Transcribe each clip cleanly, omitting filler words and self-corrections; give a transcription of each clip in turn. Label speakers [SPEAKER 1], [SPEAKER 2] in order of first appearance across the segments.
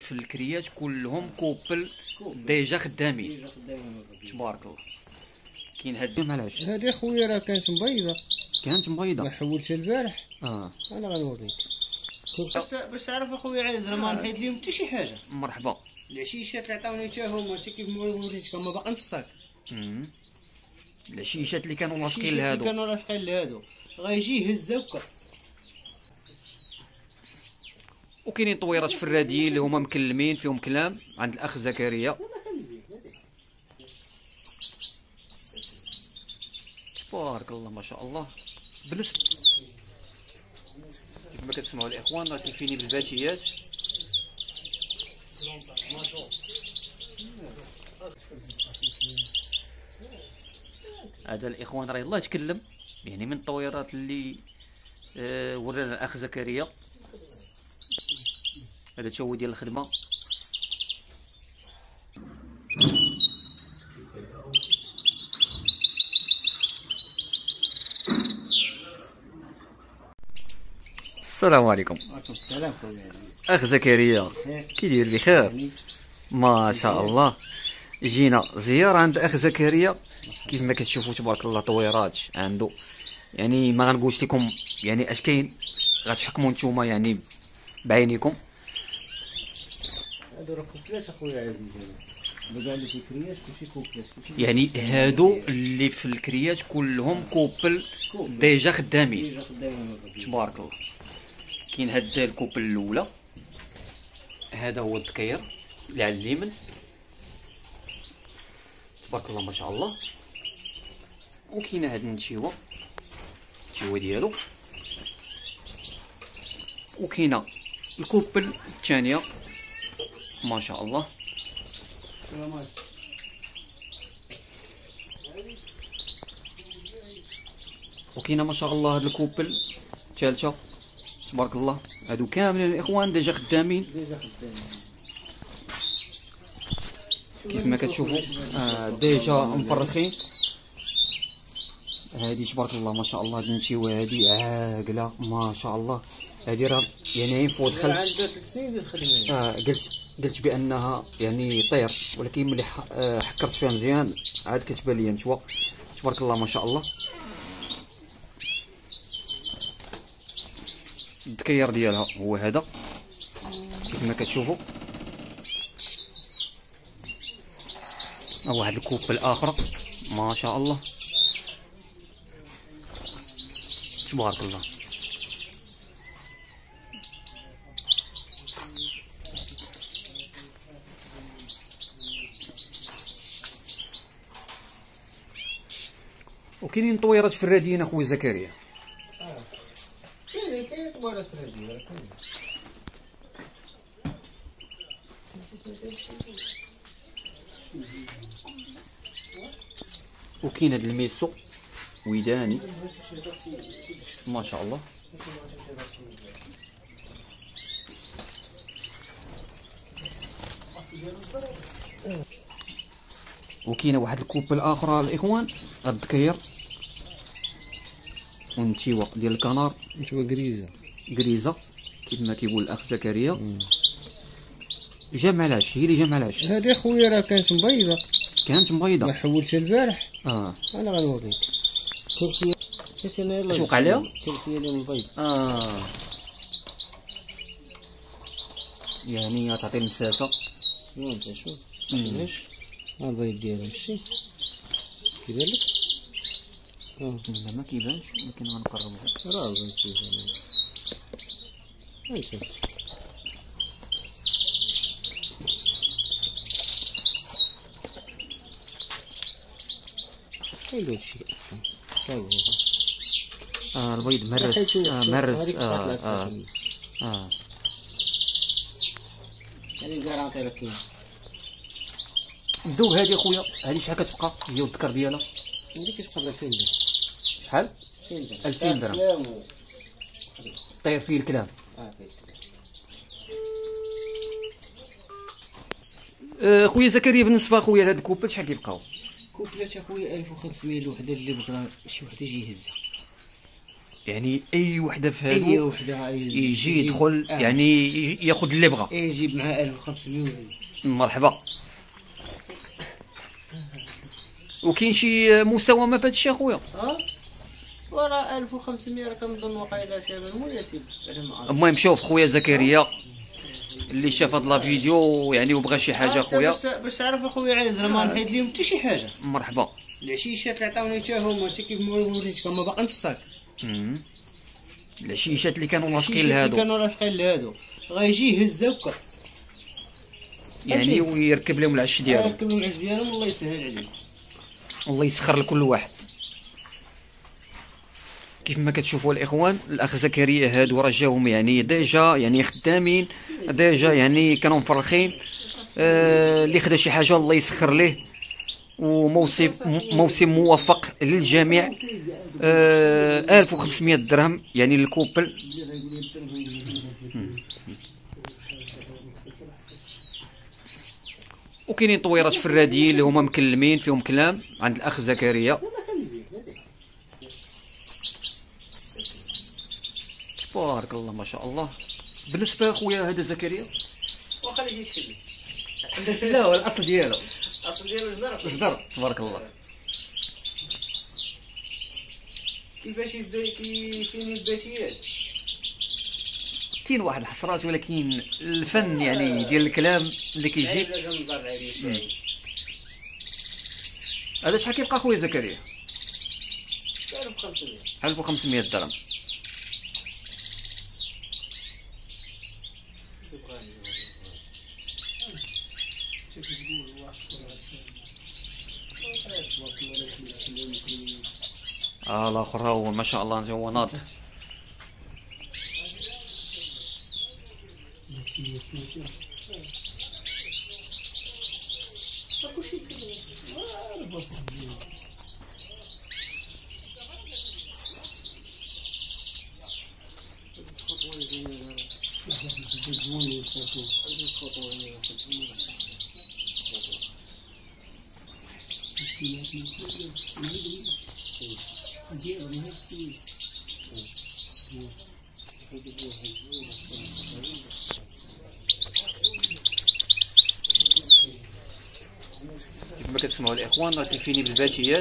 [SPEAKER 1] في الكريات كلهم كوبل ديجا خدامين تبارك الله. كاين هاد علاش
[SPEAKER 2] هادي خويا راه كانت مبيضه، ما حولتها البارح. انا غنوريك باش تعرف اخويا عايز راه ما نحيد لهم حتى شي حاجه.
[SPEAKER 1] مرحبا.
[SPEAKER 2] العشيشات اللي عطاوني حتى هما حتى كيف ما وريتك هما باقيين في الصاك.
[SPEAKER 1] العشيشات اللي كانوا لاصقين
[SPEAKER 2] لهادو غيجي يهز هكا.
[SPEAKER 1] وكاينين طويرات فراديين اللي هما مكلمين فيهم كلام عند الاخ زكريا. تبارك الله ما شاء الله. بالنسبه كما كتسمعوا الاخوان راه كيفيني بالباتيات. هذا الاخوان راه يلاه يتكلم يعني من الطويرات اللي ورانا الاخ زكريا. هذا هو ديال الخدمه. السلام عليكم.
[SPEAKER 2] وعليكم السلام خويا.
[SPEAKER 1] اخ زكريا كي داير؟ بخير ما شاء الله. جينا زياره عند اخ زكريا كيف ما كتشوفوا تبارك الله طويرات عنده. يعني ما غنقولش لكم يعني اش كاين، غتحكموا نتوما يعني بعينيكم.
[SPEAKER 2] هادو راه كوبلات اخويا عزيز، بقى اللي في الكريات كلشي كوبلات.
[SPEAKER 1] يعني هادو اللي في الكريات كلهم كوبل ديجا خدامين تبارك الله. كاين هاد الكوبل الاولى، هذا هو الذكير اللي على اليمين تبارك الله ما شاء الله. وكاينه هاد النتيوه ديالو، وكاينه الكوبل الثانيه ما شاء الله. وكاينه ما شاء الله هاد الكوبل الثالثه تبارك الله. هادو كاملين الاخوان ديجا خدامين كيف ما كتشوفوا ديجا مفرخين. هادي تبارك الله ما شاء الله. هاد النتيوه هادي عاقله ما شاء الله. هادي راه يعني فوق دخلت
[SPEAKER 2] عندها 3 سنين ديال الخدمه.
[SPEAKER 1] قلت بانها يعني طير، ولكن ملي حكرت فيها مزيان عاد كتبان لي نتوى تبارك الله ما شاء الله. الذكير ديالها هو هذا كيف ما كتشوفوا. واحد الكوب الاخر ما شاء الله تبارك الله. وكاينين طويرات فراديين اخويا زكريا.
[SPEAKER 2] كاين طويرات فراديين.
[SPEAKER 1] وكاين هاد الميسو ويداني ما شاء الله. وكاينه واحد الكوب الاخرى الاخوان الذكير ونتيوه ديال الكنار،
[SPEAKER 2] نتيوه غريزه
[SPEAKER 1] كيف ما كيقول الاخ زكريا. جمع العش، هي اللي جمع العش.
[SPEAKER 2] هادي خويا راه كانت مبيضه، ما حولتها البارح. انا غنوريك. تلسيه
[SPEAKER 1] اش وقع لها؟
[SPEAKER 2] تلسيه ديال البيض.
[SPEAKER 1] يعني غتعطي المسافه.
[SPEAKER 2] انت شوف علاش البيض ديالها ماشي كيبان لك.
[SPEAKER 1] لا ما كيبانش، ولكن غنقربو.
[SPEAKER 2] راه البيض كيبان. انت هذا الشيء
[SPEAKER 1] البيض مهرس.
[SPEAKER 2] هذه كاع نعطي لك اياها.
[SPEAKER 1] الذوب هذه اخويا، هذه شحال كتبقى هي والذكر ديالها؟
[SPEAKER 2] هذه كتبقى ب 2000 درهم.
[SPEAKER 1] شحال؟ 2000 درهم. طير فيه الكلام. خويا زكريا بالنسبه خويا لهاد الكوبل شحال كيبقاو؟
[SPEAKER 2] كوبلات اخويا 1500 الوحده اللي بغا شي وحده يجي يهزها.
[SPEAKER 1] يعني اي وحده في هادو اي وحده يجي يدخل يعني ياخذ اللي بغا
[SPEAKER 2] يجيب معاه 1500 ويهز.
[SPEAKER 1] مرحبا. وكاين شي مساومه في هذا الشيء اخويا؟
[SPEAKER 2] وراه 1500 راه كنظن واقيلا ثمن مناسب.
[SPEAKER 1] المهم شوف خويا زكريا اللي شاف هاد لا فيديو يعني وبغى شي حاجه خويا
[SPEAKER 2] باش تعرف اخويا عايز راه ما نحيد لهم حتى شي حاجه.
[SPEAKER 1] مرحبا.
[SPEAKER 2] العشيشات اللي عطاوني حتى هما حتى كيف ما وريتك هما باقيين في الصاك.
[SPEAKER 1] العشيشات اللي كانوا لاصقين لهادو
[SPEAKER 2] غيجي يهزها وكا
[SPEAKER 1] يعني ويركب لهم العش ديالهم.
[SPEAKER 2] يركب لهم العش ديالهم والله يسهل عليه.
[SPEAKER 1] الله يسخر لكل واحد. كيف ما كتشوفوا الاخوان الاخ زكريا هادو راه جاهم يعني ديجا يعني خدامين ديجا يعني كانوا مفرخين. اللي خدا شي حاجه الله يسخر ليه وموسم موفق للجميع. 1500 درهم يعني الكوبل. وكاينين طويرات في الراديين اللي هما مكلمين فيهم كلام عند الاخ زكريا. تبارك الله ما شاء الله. بالنسبه اخويا هذا زكريا
[SPEAKER 2] واخا يجي يشكل
[SPEAKER 1] لا هو الاصل ديالو
[SPEAKER 2] جدر
[SPEAKER 1] تبارك الله.
[SPEAKER 2] كيفاش كاين الباتيات
[SPEAKER 1] كاين واحد الحصرات ولكن الفن يعني ديال الكلام اللي كيجي. هذا شحال كيبقى خويا زكريا؟ 1500 درهم. الاخر هو ما شاء الله هو ناض. كما كتسمعوا الاخوان راه كيفيني بالباتيات.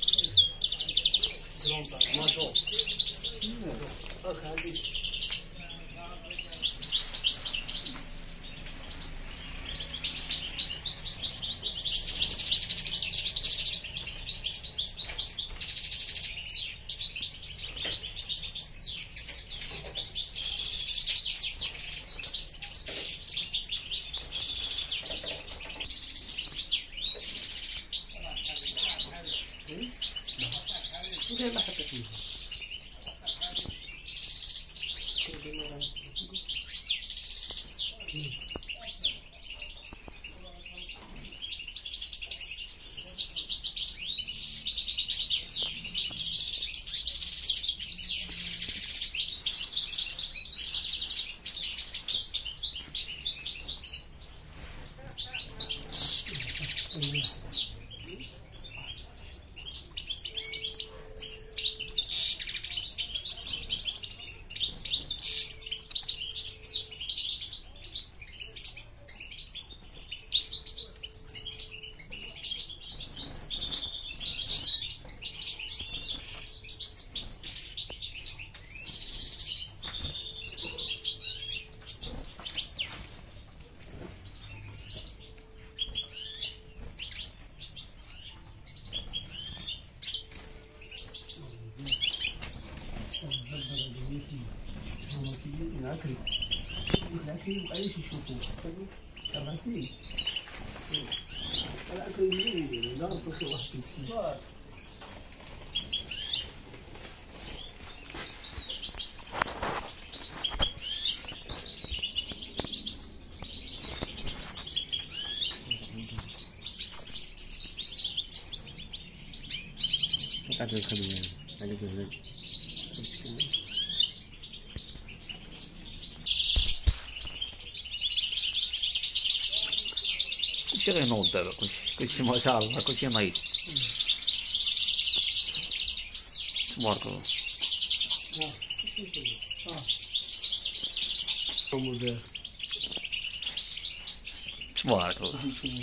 [SPEAKER 1] العكري بقاش يشوفوه الغسيل العكري مليون ضرب في واحد قاعد الخدمة على جهل كلشي غينوض دابا كلشي ما شاء الله كلشي نايض تبارك الله. تبارك الله.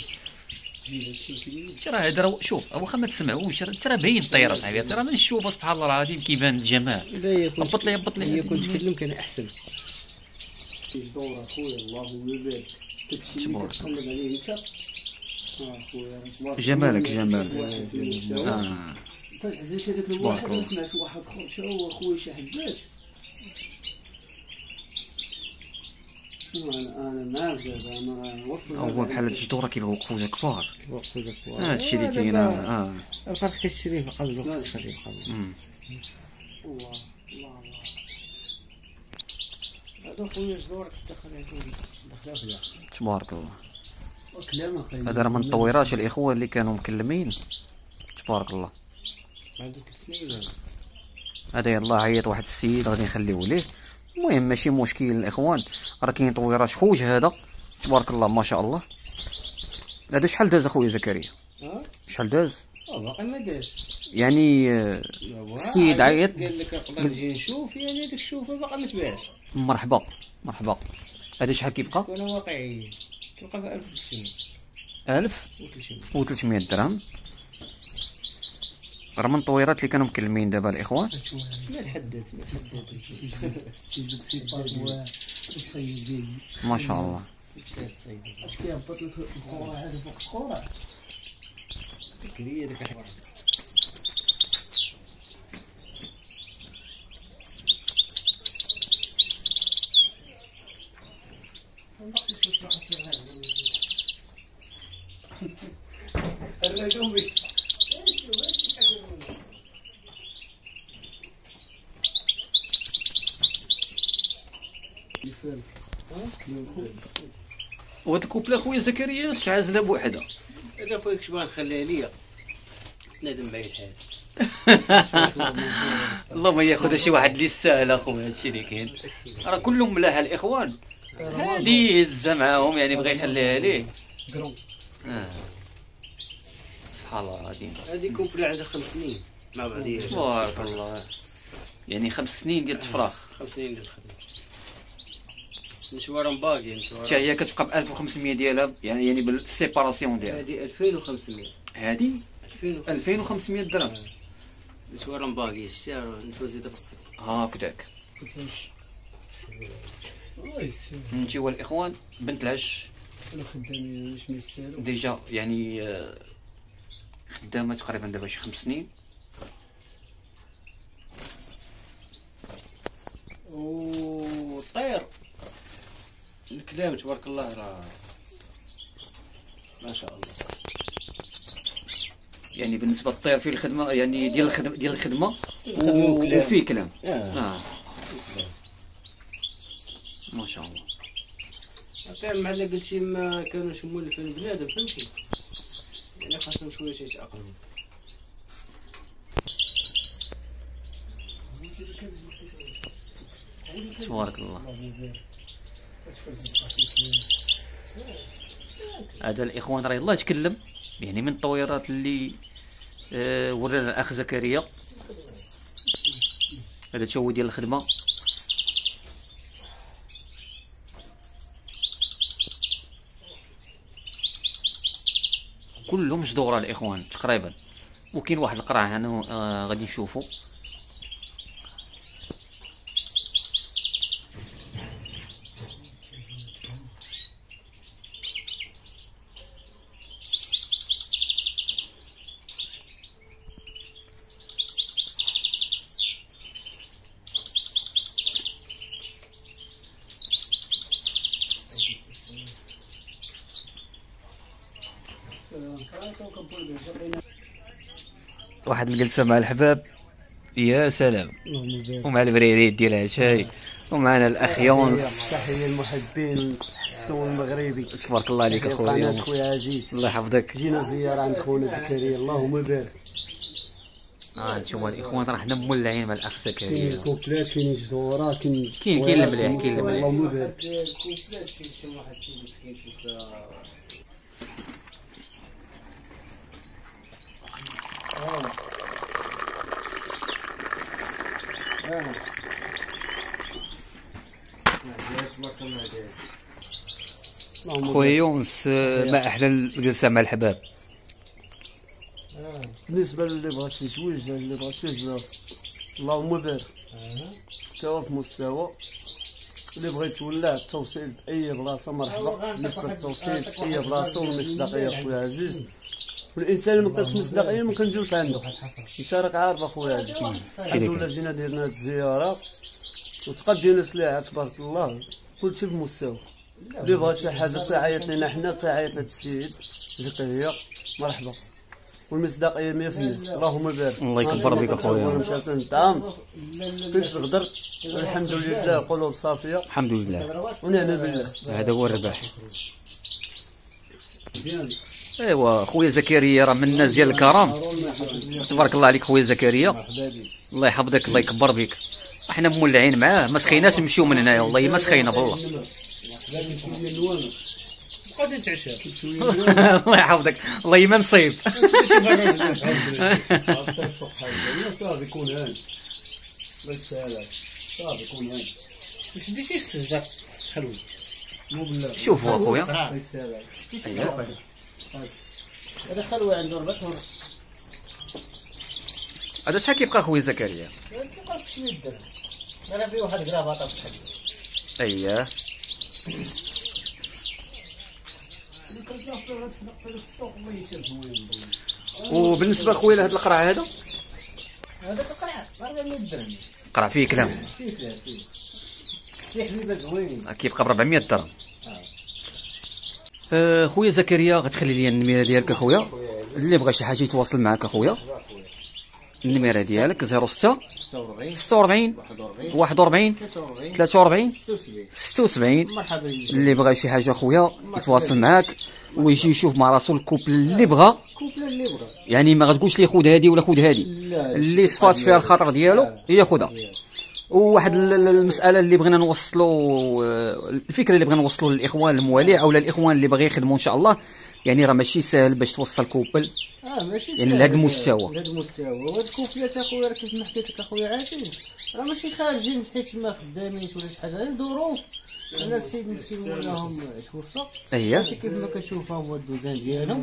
[SPEAKER 1] ترى هذا شوف واخا ما تسمعوش ترى باين الطياره صاحبي، ترى ما نشوفها سبحان الله العظيم كيبان الجمال. هبط لي هبط لي.
[SPEAKER 2] هي كنت تكلم كان احسن. دور اخويا اللهم يبارك. داكشي اللي كتقلب عليه انت.
[SPEAKER 1] خويا جمالك جمالك.
[SPEAKER 2] فاش هذاك الواحد ما سمعش واحد اخر شا هو اخويا شي حبات. انا معاك دابا انا وصلت.
[SPEAKER 1] هو بحال هاد الجدوره كيبغيو خوجه كبار. هادشي اللي كاين.
[SPEAKER 2] الفرق كتشريه في قبل وقت تخليه قبل. الله الله الله. هذا خويا الجدور كتدخل
[SPEAKER 1] تبارك الله. هذا راه من التطويرات الاخوه اللي كانوا مكلمين. تبارك الله.
[SPEAKER 2] عنده 3 سنين
[SPEAKER 1] هذا يلاه عيط واحد السيد غادي نخليوه ليه. المهم ماشي مشكل الاخوان، راه كاين تطويرات خوج هذا. تبارك الله ما شاء الله. هذا شحال داز اخويا زكريا؟ شحال داز؟
[SPEAKER 2] باقي ما داز.
[SPEAKER 1] يعني السيد عيط
[SPEAKER 2] قال لك نقدر نجي نشوف، يعني ديك الشوفه باقا ما تباعش.
[SPEAKER 1] مرحبا مرحبا. هذا شحال كيبقى؟
[SPEAKER 2] كون واقعي كيبقى في
[SPEAKER 1] 1300 درهم. راه من التطويرات اللي كانوا مكلمين دابا الاخوان.
[SPEAKER 2] ما تحدث
[SPEAKER 1] ما شاء الله.
[SPEAKER 2] اش كيهبط لك الكره هذا فوق الكره كبير ديك الرجومي.
[SPEAKER 1] وهاد الكوبلا خويا زكريا عازله بوحدها.
[SPEAKER 2] هذا خويا كش باغي نخليها ليا نادم معايا الحال.
[SPEAKER 1] الله ما ياخذها شي واحد اللي ساهل اخويا. هادشي اللي كاين راه كلهم ملاها الاخوان. هادي هزه معاهم يعني بغى يخليها ليه. سبحان الله العظيم.
[SPEAKER 2] هادي كوبلا عندها 5 سنين مع بعضيها.
[SPEAKER 1] تبارك الله. يعني 5 سنين ديال التفراخ.
[SPEAKER 2] 5 سنين ديال الخدمه. مشوارهم باقي مشوار.
[SPEAKER 1] حتى هي كتبقى ب 1500 ديالها يعني بالسيباراسيون ديالها.
[SPEAKER 2] هذه 2500.
[SPEAKER 1] هذه 2500 درهم.
[SPEAKER 2] مشوارهم باقي السعر نتوزي دابا.
[SPEAKER 1] هكذاك. نجيو الاخوان بنت العش.
[SPEAKER 2] انا خدامين باش ما يستاهلوا.
[SPEAKER 1] ديجا يعني خدامه تقريبا دابا شي 5 سنين.
[SPEAKER 2] والطير الكلام تبارك الله راه ما شاء الله.
[SPEAKER 1] يعني بالنسبه للطير فيه الخدمه يعني ديال الخدمه وفيه كلام. ما شاء الله.
[SPEAKER 2] الطير مع اللي قلتي ما كانوش مولفين بنادم فهمتي، يعني خاصهم شويه يتاقلموا.
[SPEAKER 1] تبارك الله. هذا الاخوان راه يلاه تكلم يعني من التطويرات اللي ورانا الاخ زكريا. هذا تا هو ديال الخدمه. كلهم جدوره الاخوان تقريبا، وكاين واحد القرع هنا غادي نشوفو. واحد الجلسه مع الحباب يا سلام، ومع البريريت ديالها شاي، ومعنا الاخ يونس.
[SPEAKER 2] تحيه المحبين السون المغربي.
[SPEAKER 1] تبارك الله عليك اخويا
[SPEAKER 2] يونس. خويا عزيز
[SPEAKER 1] الله يحفظك.
[SPEAKER 2] جينا زياره عند خونا زكريا اللهم بارك.
[SPEAKER 1] نتوما الاخوان راه حنا مولعين مع الاخ زكريا.
[SPEAKER 2] كاين كوبلات كاين جدوره
[SPEAKER 1] كاين المليح كاين المليح.
[SPEAKER 2] اللهم بارك. كوبلات كاين شي واحد مسكين
[SPEAKER 1] خويا يونس، ما احلى الجلسه مع الحباب.
[SPEAKER 2] بالنسبه للي بغا شي زويج، اللي بغا شي جلا، اللهم بارك، توا في مستوى. اللي بغى يتولع التوصيل في اي بلاصه مرحبا. بالنسبه للتوصيل في اي بلاصه والمصداقيه خويا عزيز، والانسان اللي ما كانش مصداقيه ما كنجيوش عنده. انت راك عارف اخويا عزيز، الحمد لله جينا درنا هاد الزياره وتقدينا سلاحه تبارك الله، كلشي بمستوى. اللي بغى شي حاجه تعيط لنا حنا، تعيط للسيد زكريا مرحبا، والمصداقيه 100%. اللهم بارك.
[SPEAKER 1] الله يكبر بك اخويا.
[SPEAKER 2] مشات الطعام كاش الغدر، الحمد لله قلوب صافيه
[SPEAKER 1] الحمد لله
[SPEAKER 2] ونعم بالله.
[SPEAKER 1] هذا هو الرباح. ايوا خويا زكريا راه من الناس ديال الكرم، تبارك الله عليك خويا زكريا، الله يحفظك الله يكبر بك. احنا مولعين معاه، ما سخيناش نمشيو من هنايا، والله ما سخينا بالله.
[SPEAKER 2] غادي نتعشى.
[SPEAKER 1] الله يحفظك، والله ما نصيب.
[SPEAKER 2] صافي كون هان، الله يسهل، صافي كون هان. واش ديتي السجده حلوه؟ مو بالله.
[SPEAKER 1] شوفوا اخويا،
[SPEAKER 2] الله يسهل. هذا خلوه عنده 4 شهور.
[SPEAKER 1] هذا شحال كيبقى خويا زكريا؟
[SPEAKER 2] كيبقى 600 درهم. انا فيه واحد كرافطه بشحال.
[SPEAKER 1] اييه. وبالنسبه خويا لهاد القرع هذا
[SPEAKER 2] القرع 400 درهم.
[SPEAKER 1] قرع فيه كلام،
[SPEAKER 2] فيه حبيبه زوين،
[SPEAKER 1] كيبقى ب 400 درهم. خويا زكريا غتخلي لي النميره ديالك اخويا، اللي بغى شي حاجه يتواصل معك اخويا. النميره ديالك 06 46 41 43 76.
[SPEAKER 2] مرحبا.
[SPEAKER 1] اللي بغى شي حاجه اخويا يتواصل معاك ويجي يشوف مع راسو الكوبل اللي بغى، يعني ما غتقولش لي خذ هادي ولا خذ هادي، اللي صفات فيها الخاطر ديالو ياخذها. وواحد المساله اللي بغينا نوصلوا، الفكره اللي بغينا نوصلوا للاخوان المواليع او الاخوان اللي باغي يخدموا ان شاء الله، يعني راه ماشي ساهل باش توصل كوبل
[SPEAKER 2] ماشي
[SPEAKER 1] يعني لهذا المستوى.
[SPEAKER 2] لهذا المستوى. وهاد الكوبلات اخويا راه كيف ما حكيت لك اخويا عاشر، راه ماشي خارجين حيت ما خدامينش ولا شي حاجه، ظروف. انا السيد مسكين مولاهم توفى،
[SPEAKER 1] اييه
[SPEAKER 2] كيف ما كنشوفها هو الدوزان ديالهم.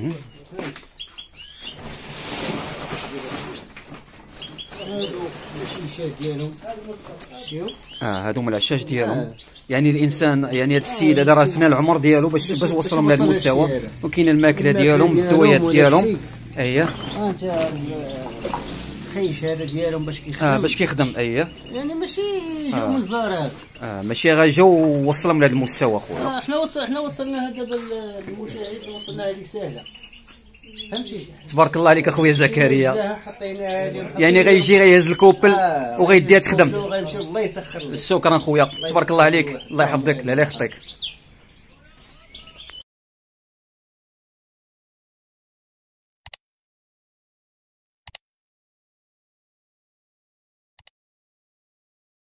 [SPEAKER 2] هادو الشاشات ديالهم شتيو،
[SPEAKER 1] هادو هما العشاش ديالهم. يعني الانسان، يعني هذا السيد هذا راه فنى العمر ديالو باش وصلهم لهذا المستوى، وكاين الماكله ديالهم، الدويات ديالهم. اييه
[SPEAKER 2] انت الخيش هذا ديالهم باش كيخدم،
[SPEAKER 1] باش كيخدم. اييه
[SPEAKER 2] يعني ماشي جاو من الفراغ،
[SPEAKER 1] ماشي غير جاو وصلهم لهذا المستوى خويا.
[SPEAKER 2] احنا وصلنا دابا للمشاهد، وصلنا هذه سهله، فهمتي.
[SPEAKER 1] تبارك الله عليك اخويا زكريا، يعني غيجي غيهز الكوبل وغيديها تخدم.
[SPEAKER 2] الله يسخر.
[SPEAKER 1] شكرا خويا، تبارك الله عليك، الله يحفظك، لا يخطيك.